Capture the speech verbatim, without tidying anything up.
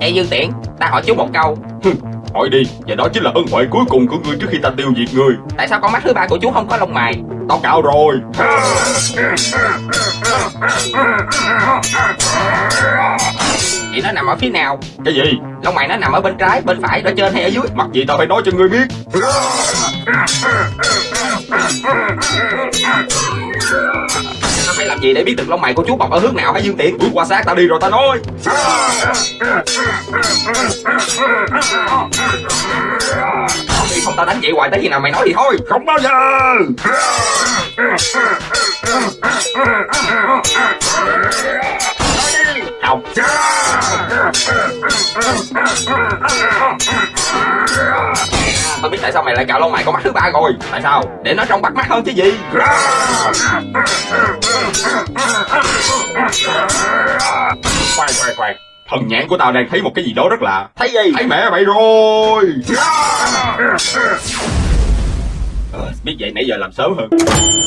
Này Dương Tiễn, ta hỏi chú một câu. Hỏi đi, và đó chính là ân huệ cuối cùng của ngươi trước khi ta tiêu diệt ngươi. Tại sao con mắt thứ ba của chú không có lông mày? Tao cạo rồi. Vậy nó nằm ở phía nào? Cái gì? Lông mày nó nằm ở bên trái, bên phải, ở trên hay ở dưới? Mặc gì tao phải nói cho ngươi biết. Nó phải làm gì để biết được lông mày của chú bọc ở hướng nào hả Dương Tiễn? Bước qua xác tao đi rồi tao nói. Thì không tao đánh vậy hoài tới khi nào mày nói thì thôi. Không bao giờ. Không. Tao biết tại sao mày lại cạo lông mày con mắt thứ ba rồi. Tại sao? Để nó trông bắt mắt hơn chứ gì. Khoan khoan khoan. Thần nhãn của tao đang thấy một cái gì đó rất lạ. Thấy gì? Thấy mẹ mày rồi. Ờ, biết vậy nãy giờ làm sớm hơn.